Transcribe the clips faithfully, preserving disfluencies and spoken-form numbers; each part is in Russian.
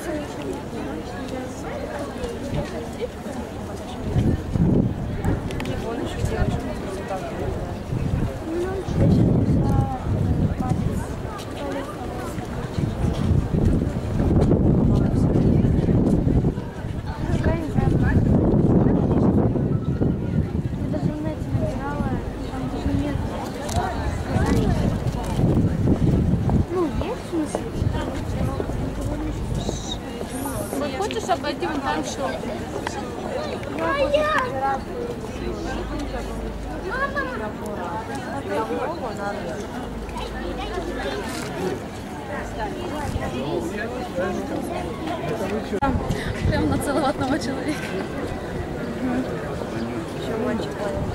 Обойти вон там шоп. Прям на целоватного человека. Еще мальчик.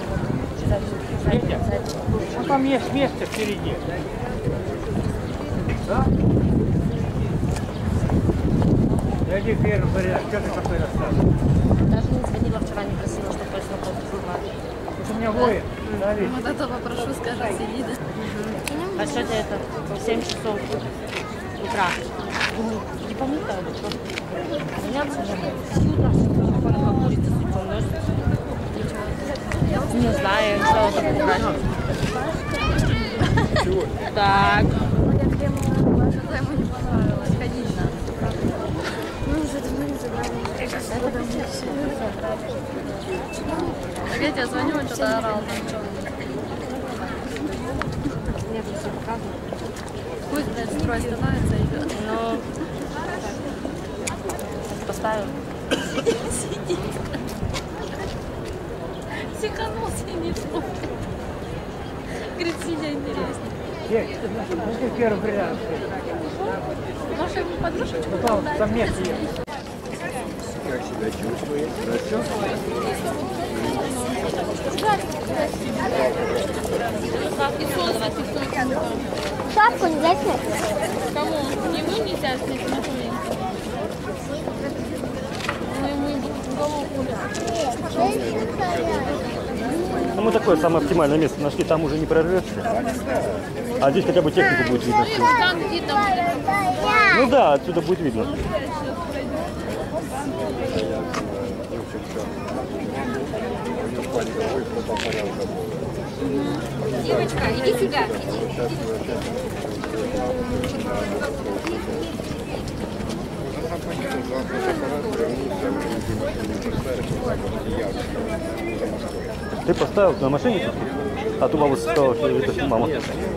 А там есть место впереди. Да? Иди первый порядок, что ты такой рассказываешь? Даже не звонила вчера, не просила, чтобы точно был. Это у меня воин. Вот это попрошу, скажи, сиди, да? А сегодня это в семь часов утра. Думаю, не помыто, просто заняться можно. Сюда, как курица с яйцом носит. Не знаю, я решила так убрать. Так. Что-то ему не понравилось, ходить надо. Так я тебе звоню, он что-то орал. Пусть, блядь, строй становится и идет. Ну, поставил. Сидит. Психанулся и не помнит. Говорит, сидя интереснее. Иди первый порядок. Может, ему подружечку Потом дать? там место есть. Как себя чувствует? Хорошо? Шапку нельзя снять? Кому? Ему нельзя снять на маленький. Ну, ему и в голову кулять. Ну, мы такое самое оптимальное место нашли, там уже не прорвешься. А здесь хотя бы технику будет видно. Там где-то Ну да, отсюда будет видно. Девочка, иди сюда. Ты поставил на машине? А ту бабу сказала, что это мама.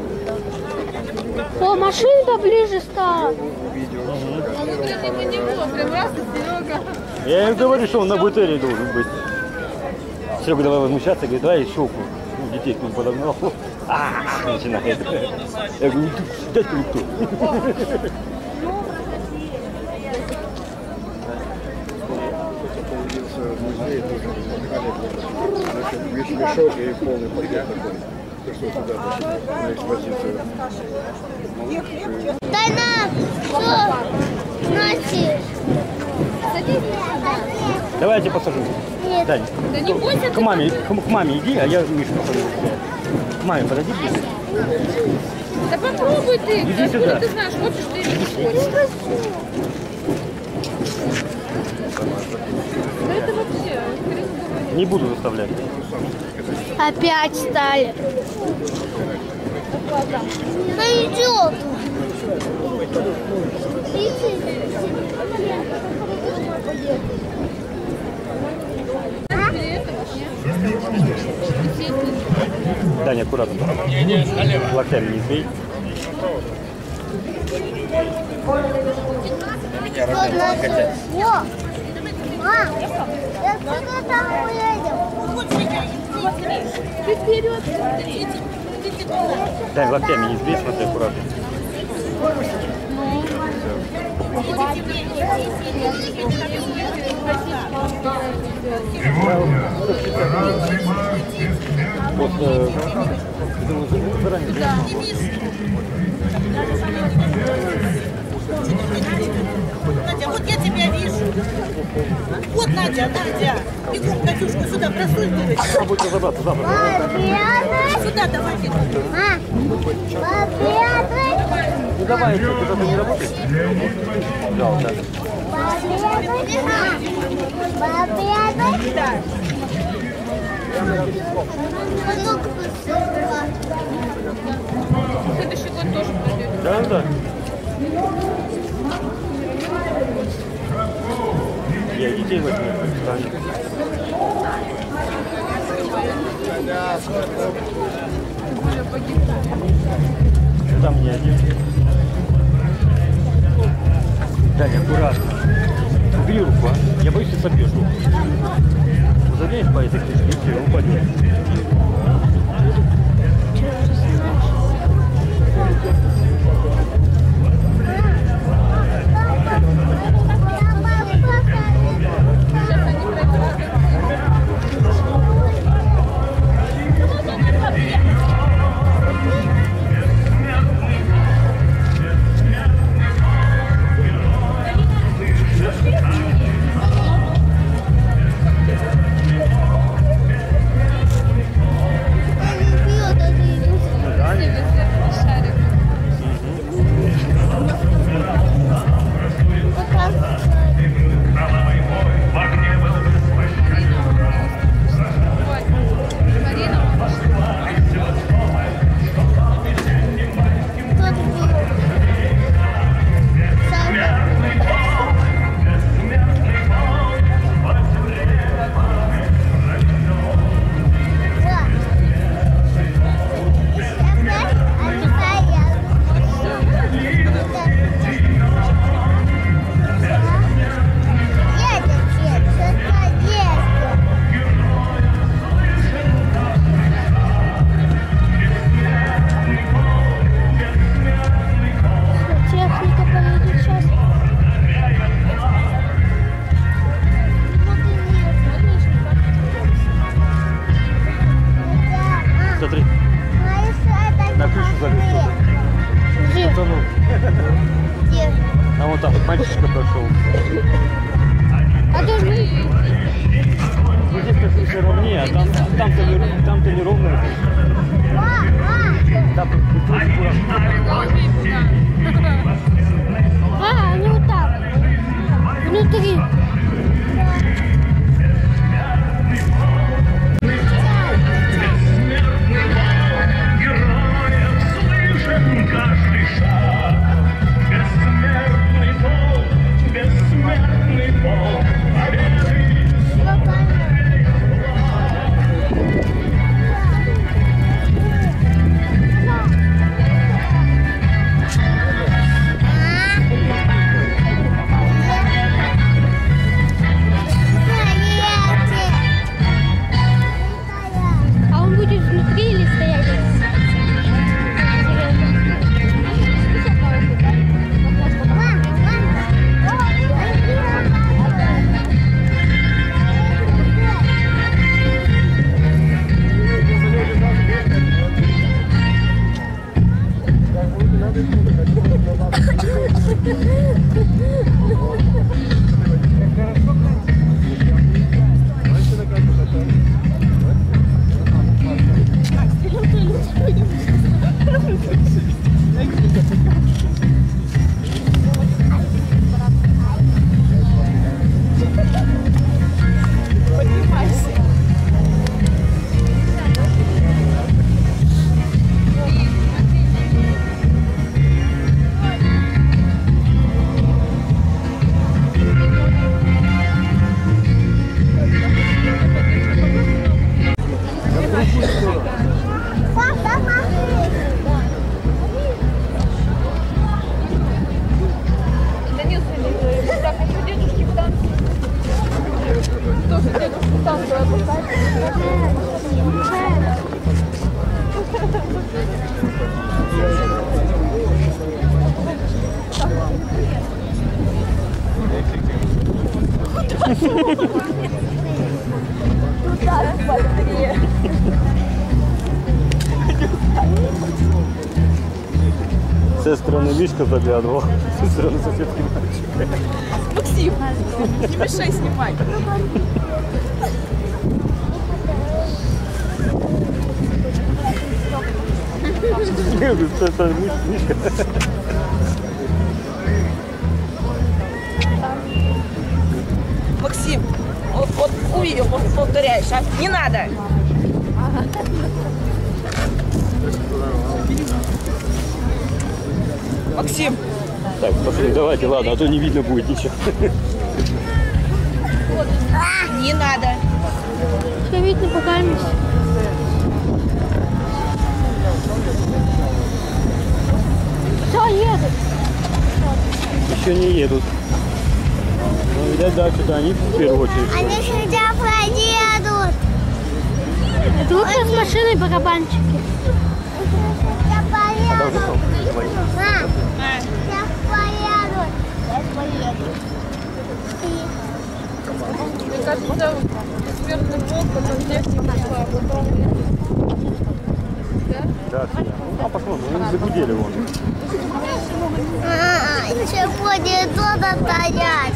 О, машина поближе стала. Ну, прям ему не было, прям раз и Серега. Я им говорю, что он на БТРе должен быть. Серега давай возмущаться, говорит, давай щелку. Ну, детей к нему подогнал. А-а-а, начинает. Я говорю, дядька никто. Появился в музее, тоже весь мешок и полный пакет такой. То, что туда на экспозицию. Дай нам! Что? Носишь? Давай я тебя посажу. Нет. Дань, Да не бойся, к маме, к, к маме иди, а я Мишу посажу. К маме подойди ближе. да попробуй ты. Иди Откуда сюда. ты знаешь, хочешь ты или не хочешь? Да это вообще, хрен говорит. Не буду заставлять. Опять стали. Ну идет. Даня, аккуратно. Локтями не сбей. О! Мам, я куда там уедем? Ты вперед, Дань, локтями не сбей, смотри, аккуратно. Вот, э, заранее. Да. Надя, вот я тебя вижу. Вот, Надя, Надя. Бегом, Катюшка, сюда просунь дырочку. Попробуйте разобраться завтра. Сюда давай, бегом. Ну давай, что, ты завтра не работаешь? Да, да. Следующий год тоже пройдет. Да, да. Я детей возьму. Там не один. Даня, аккуратно. Убери руку, а? Я боюсь, ты собьешь руку. Заденешь по этой крышке, и упадет. Смотри. На крышу залез. Утонул. Где? А вот там вот мальчишка прошел. А то мы... Ну здесь как все ровнее, а там, там-то не, там-то не ровно. Там А, они вот так. Внутри. А он будет внутри или стоять? С этой стороны Мишка заглядывал, с этой стороны соседский мальчик. Максим, не мешай снимать. Это Мишка. ее повторяешь, а? Не надо. Максим. Так, пошли, давайте, ладно, а то не видно будет ничего. Не надо. Все видно по камере. Все, едут. Еще не едут. Ну, видать, да, что-то они в первую очередь. Они сюда поедут. Это лучше с машиной барабанчики. Я поеду. Мам, сейчас поедут. Сейчас поедут. Мне кажется, экспертный блок, потом техника шла, потом... Да, а посмотрим, они загудели вон. А, еще будет туда стоять.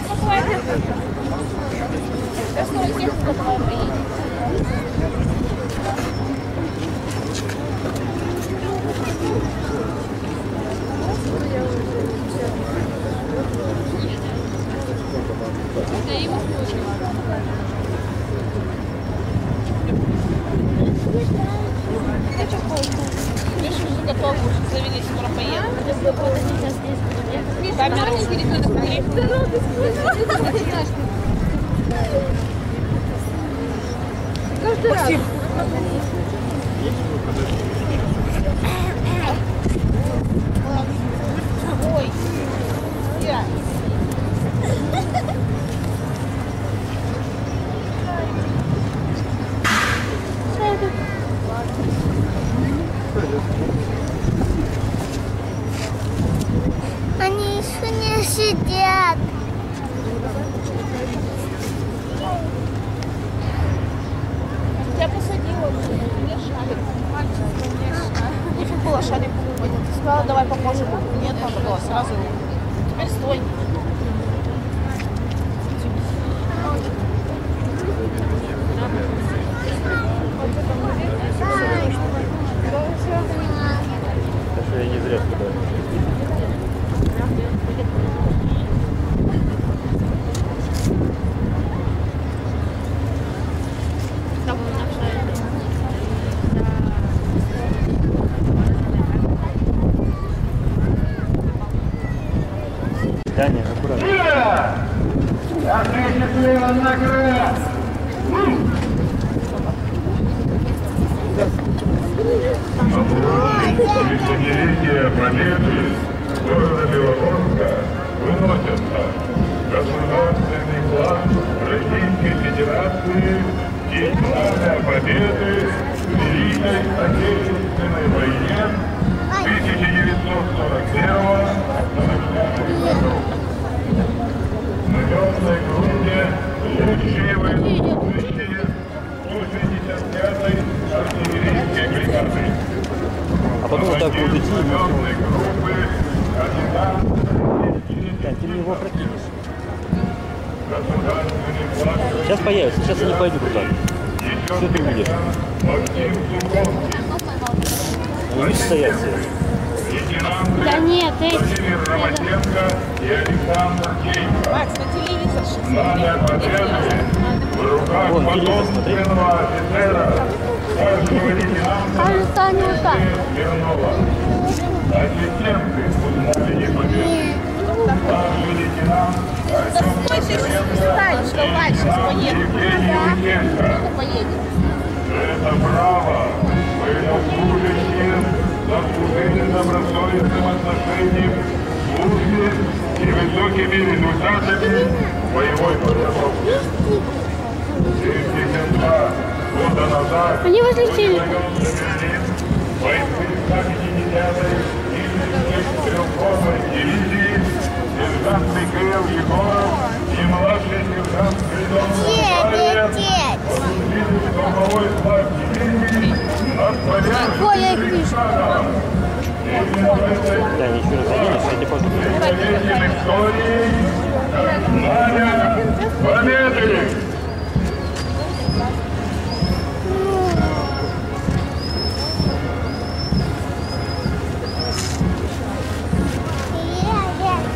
Сейчас новая техника твоя приедет. Видишь, уже готовы, уже завелись, скоро поедем. Камеру каждый раз. Ой, я. Они еще не сидят. Я посадила, мне шарик. Мальчик, мне шарик. Нефиг было шарик покупать. Ты сказала, давай поможем. Нет, надо было сразу. Теперь стой. Так что я не зря сюда. Да, не, аккуратно. Десятилетия победы города Белогорска выносятся государственный план Российской Федерации и Знамя Победы в Великой Отечественной войне тысяча девятьсот сорок первого — сорок пятого годов. На темной груди лучшие военнослужащие сто шестьдесят пятой артиллерийской бригады. А потом вот так вот идти и все. Да, ты мне его прокинешь. Сейчас появится, сейчас я не пойду туда. Все ты увидишь. Они не стоят все. Да нет, эти. Макс, на телевизор. Вон, телевизор, смотри. Кажется, они вот так. Ассистенты узнали победу. Старший лейтенант Стой, ты станешь, давай, сейчас поедем. Поедем. это право военнослужащие заслужили добросовестным отношением к службе и высокими результатами боевой подготовки. семьдесят два года назад Они возлетели. бойцы ста пятидесятой трехсотой дивизии, сержант Михаил Егоров и младший сержант Фридон Лететь. получили штурмовой флаг дивизии над Ой, я их вижу. Да, ничего не заденешь, я тебе покажу. Повесим истории Знамя Победы!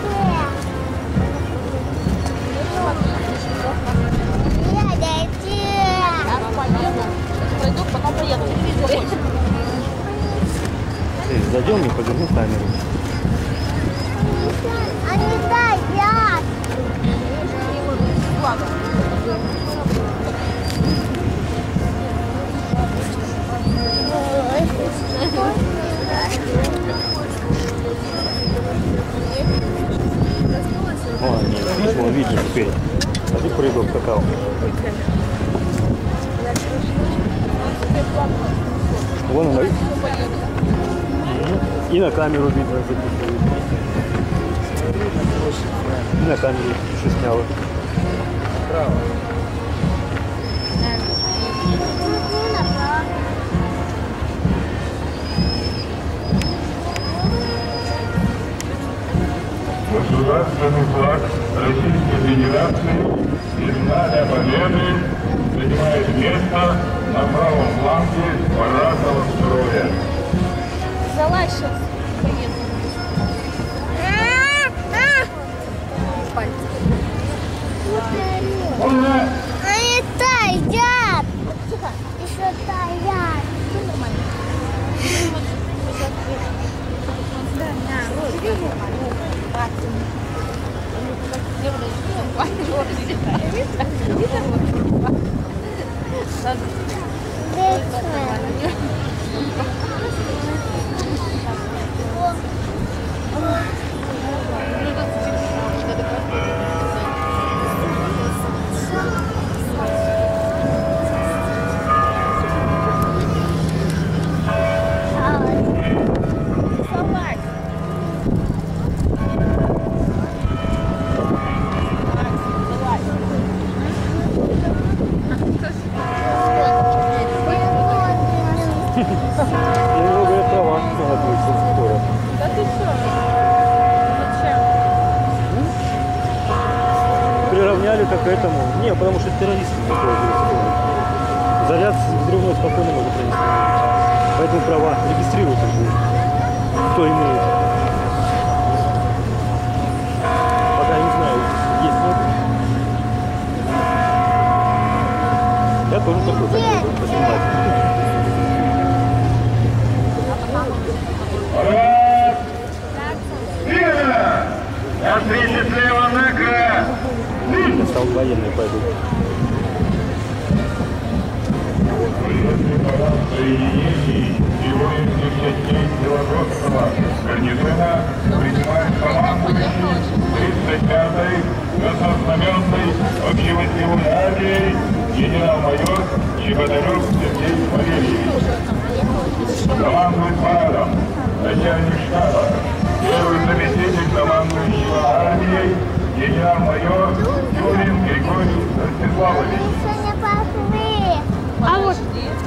Лететь. О, нет, видишь, он видно теперь. А ты прыгал в какао. Вон она. И на камеру видно записывает. И на камеру еще сняла. Право. Государственный флаг Российской Федерации и знамя Победы занимает место на правом фланге парадного строя. Залазь сейчас. Они стоят. Еще стоят. Как к этому. Не, потому что террористы такое заряд взрывной спокойно может пронести. Поэтому права регистрируют уже. Кто имеет. Пока не знаю, есть нет. Я тоже такой хотел бы поснимать. Смотрите слева на край! Стал военный пойду. Соединений и воинских частей Белогорского гарнизона принимает командующий тридцать пятой краснознаменной общевойсковой армией генерал-майор Чеботарев Сергей Валерьевич. Командует парадом начальник штаба, первый заместитель командующего армией генерал-майор Юрин Григорий Ростиславович. А вот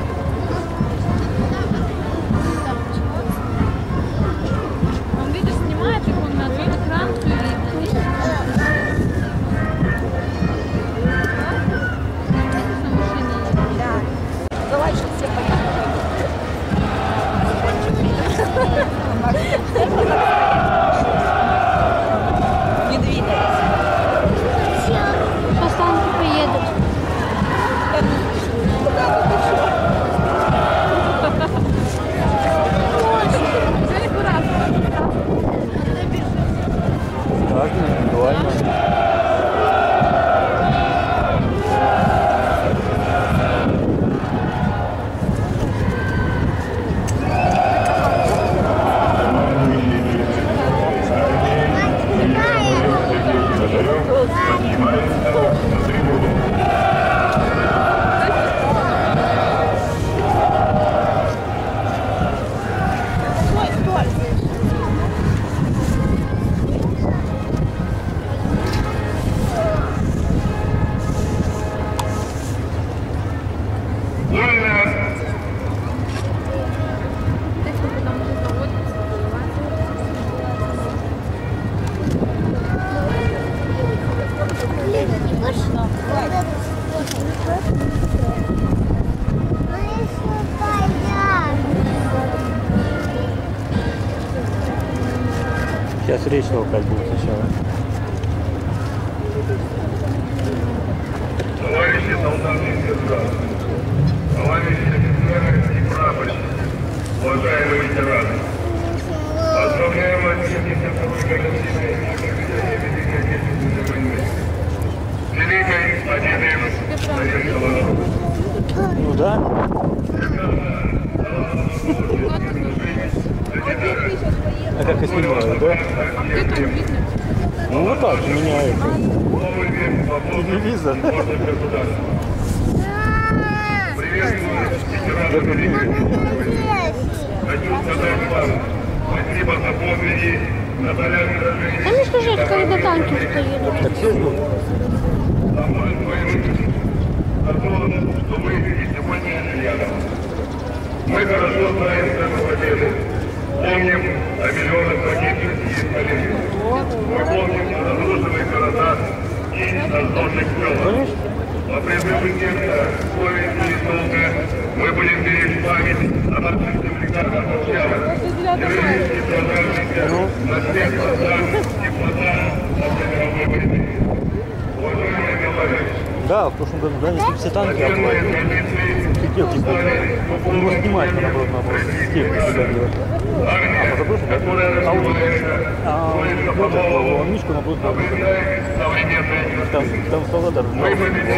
Он, видишь, снимает их, он на один экран, все видно. Давай, сейчас все не двигайся. по станку приедут. Так, индивидуально. Сейчас речь толкать будет сначала. Товарищи солдаты и сержанты, товарищи офицеры и прапорщики, уважаемые ветераны, поздравляем вас с семьдесят второй годовщиной окончания Великой Отечественной войны. С великой победой советского народа. Ну да. А как я снимаю, да? Где там видно? Ну вот так, у меня это, Новый век свободы телевизор. и гордость государства. Приветствую ветеранов Великой Отечественной. Хочу сказать вам спасибо за подвиги, за порядок сражений. А мне скажи, когда танки поедут? Так все ждут. За мой свой за то, что вы и сегодня рядом. Мы хорошо знаем цену победы. Помним о миллионах погибших и истории. Мы помним о разрушенных городах и разрушенных селах. По призыву сердца, совести и долга мы будем беречь память о наших земляках от начала. Героически сражавшихся на всех фронтах и фронтах Второй мировой войны. Уважаемые товарищи, Да, в прошлом году занесли все танки, а все технику. Его снимать надо было, наоборот, технику сюда делать. А позапрошлом, а вот а Мишку наоборот, там, там солдат разбирался.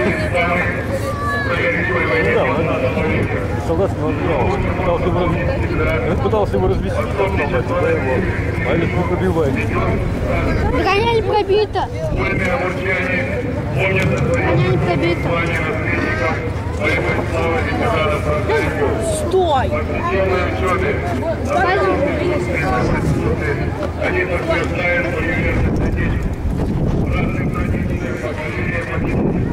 Ну да, он солдат пытался его, он пытался его развеселить, там солдат, да, его, а или не пробивает. Броня не пробита. Помнят о своем звании наследников боевых славы ветеранов Франции. Стой! По ежедневной учебе, они подтверждают свою верность Отечеству. Разных родителей поколения погибших.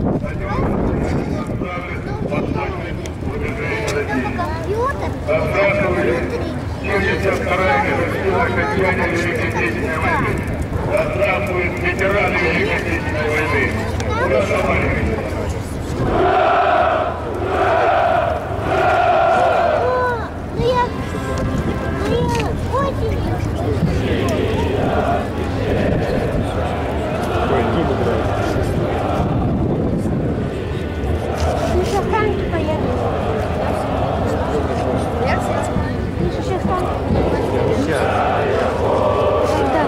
Восточный движение России. Отбрасывают семьдесят вторая годовщина окончания Великой Отечественной войны. Здравствуют ветераны Великой Отечественной войны. Ура, товарищи! Ну я... Ну я очень... Ну что, танки поедут? Ну что, сейчас танки? Когда?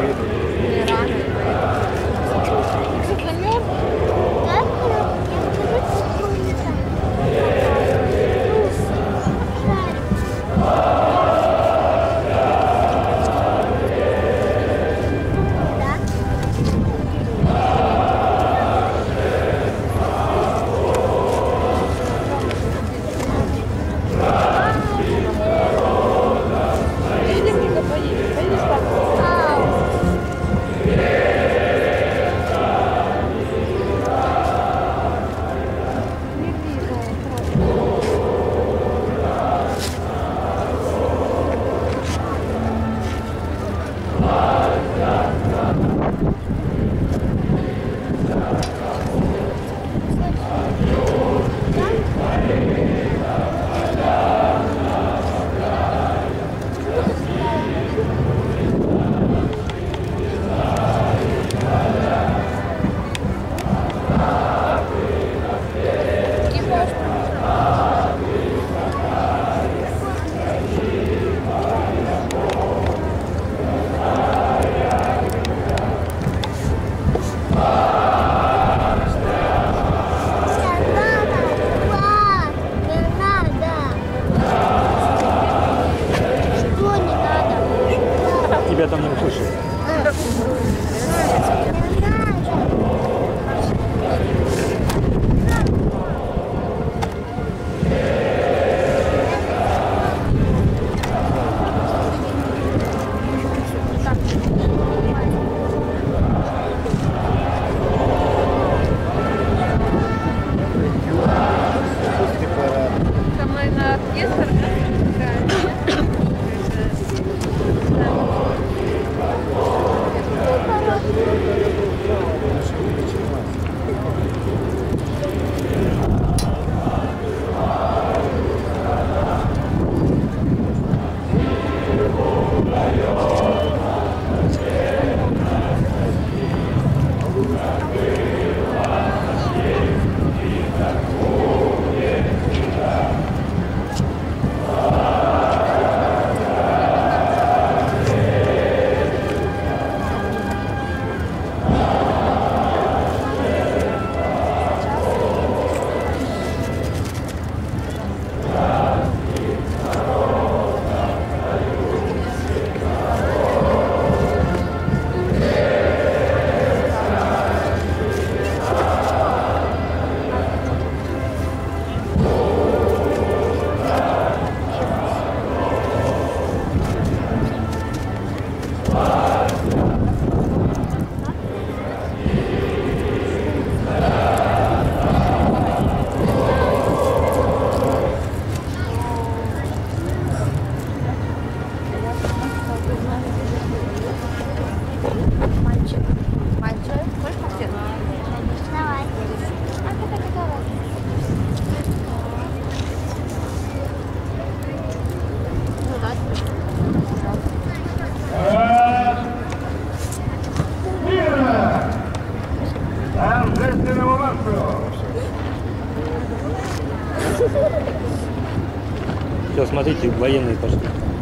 Тебя там не услышал. Туда, смотрите, военные пошли.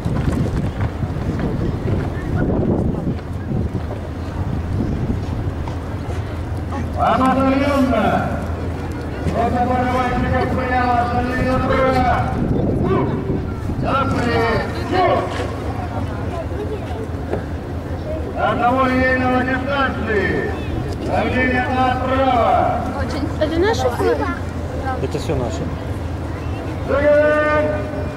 Обозренно! Рота барабанщиков приняла остальные строя! Запрет! Одного линейного дистанции! Давление направо! Это наша флага? Это все наше. Стоять!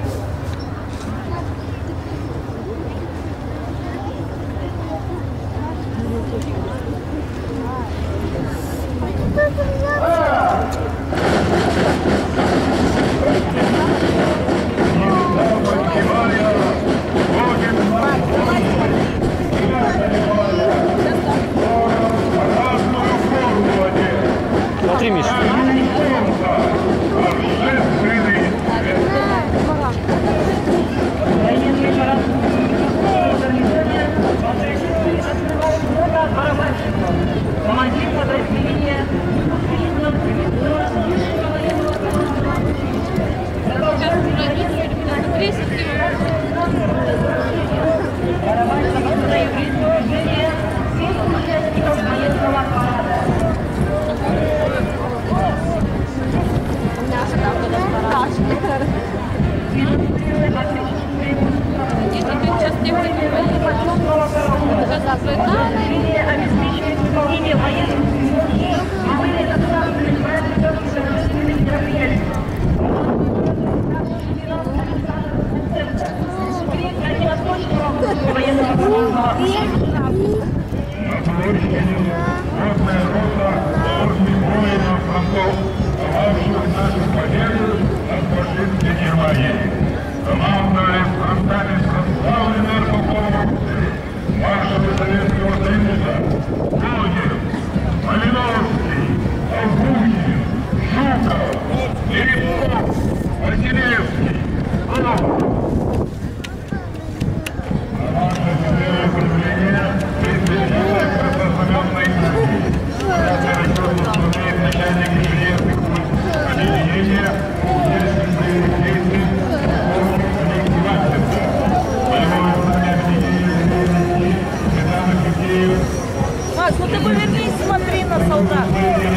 Смотри, Миша. Командир подразделения. Макс, ну ты повернись, смотри на солдат.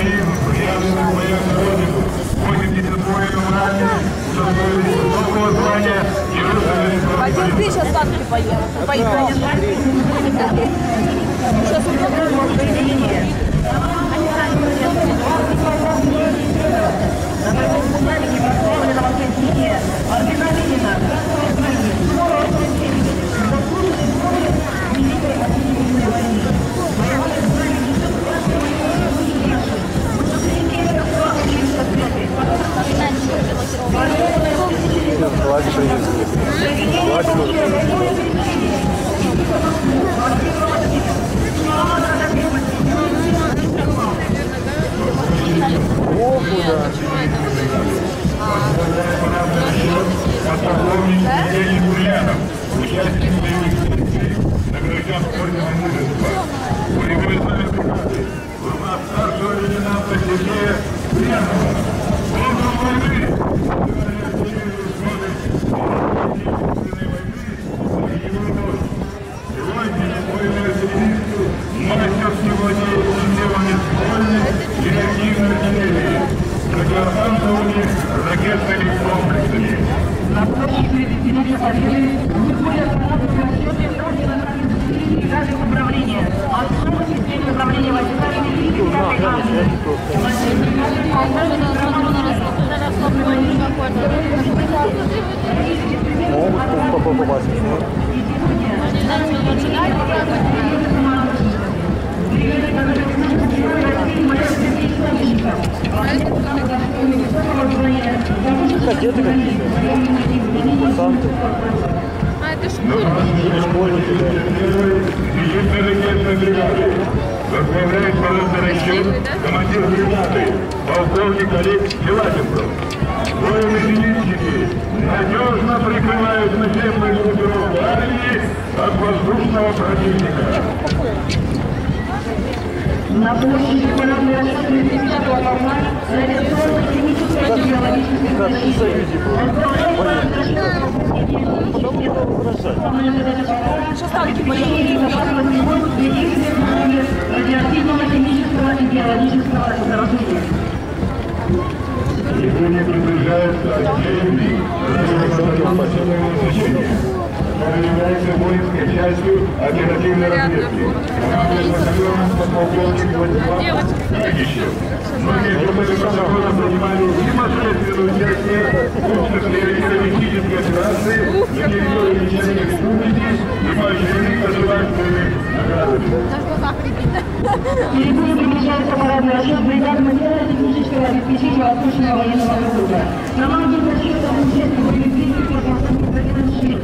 Пойдем ты сейчас танки поедем. Пойдем. Сейчас Ладно, Участник боевых действий, награжден орденом мужества. Урегулировали приказы. Урмат старшего лейтенанта Сергея Брянова. Воздух войны! Сегодня военную артиллеристу мастерски владеет системами ствольной и реактивной артиллерии, противотанковыми ракетными комплексами. На площади артиллерии Победы наиболее разработаны расчеты и даже управления. Основа системы управления войсками великой армии. могут попасть. Кадеты какие-то. Курсанты. А, это Или школьники. Зенитно-ракетной бригады. Возглавляет военный расчет командир бригады, полковник Олег Гелатенков. Военные зенитчики надежно прикрывают наземную группировку армии от воздушного противника. На площади парадной расчетной тридцатого мая реализована химическая и биологическая защита. Радиоактивного, химического и биологического заражения. Сегодня приближается очередный радиоинформационного значения. Он является воинской частью оперативной разведки. Подполковник Владимир Ягищев. Многие группы принимали непосредственное участие в крупных террористической операции на территории Чеченской Республики и поощрены государственными наградами. Перед ним приближается парадный расчет бригад материально-технического обеспечения Восточного военного округа. Командир расчета участия в передвижении подполковник Владимир Ягищев.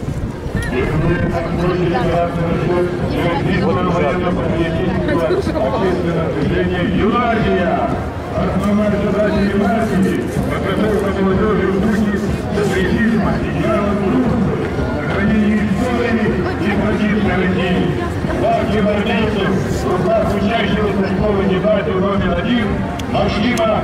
Общественное движение «Юнария». Основная задача «Юнарии» – подготовка молодежи в духе патриотизма и нравственности, сохранение истории и традиции России. Флаги гвардейцев в руках учащегося школы гимназии номер один Максима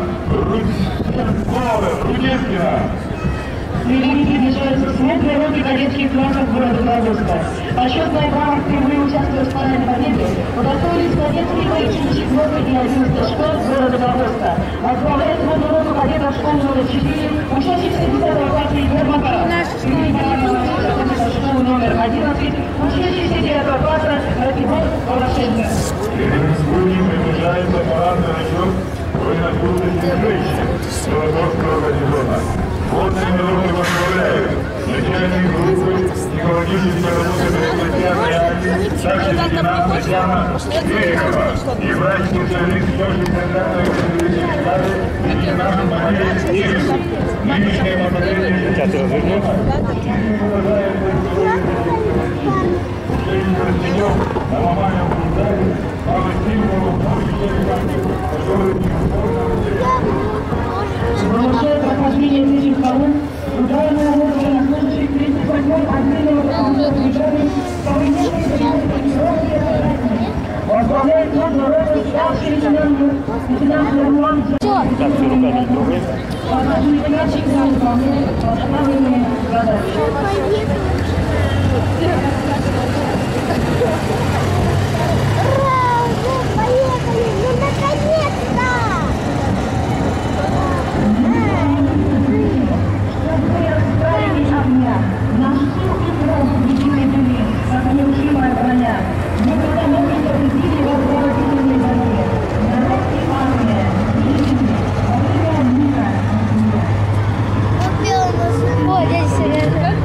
Руденкина. Впереди приближаются светлые роки кадетских классов города Павловска. Почетная грамота впервые участвует в параде победы удостоились кадетские боевые четвёртой и одиннадцатой школ города Павловска. Возглавляет свою року кадетов школ номер четыре, учащийся десятого класса Егор Макаров. Школу номер одиннадцать, учащийся девятого класса Ратибор Порошенко. Сегодня приближается парадный расчет военнослужащих женщин Белогорского гарнизона. Водные народы возглавляют начальник группы психологической работы Татьяна Яковлевна, также лейтенант Татьяна Берегова и врач-специалист лёжной контактной бригады лейтенант Мария Ильина. Нынешнее постановление на мамальном фундаме Павловскому Продолжая прохождение этих колонн, ударная работа военнослужащих тридцать восьмой отдельного командного движения по внешней тренировке возглавляет тот народный старший лейтенант лейтенант Роман передачи на выполнение поставленные задачи. Ура! Ну, поехали! Ну, наконец-то! Огня. Наш сын и кровь единой были, как неушимая броня. Мы когда могли победили во проводительной борьбе. Народ и армия, едины, во время мира. Купила нас. Ой, дядя Сережа.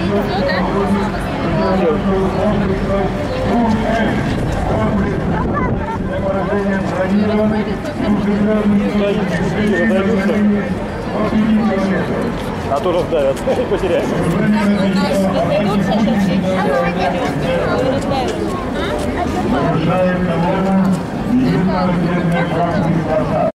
А то раздавят, потеряют. Нарушает норму,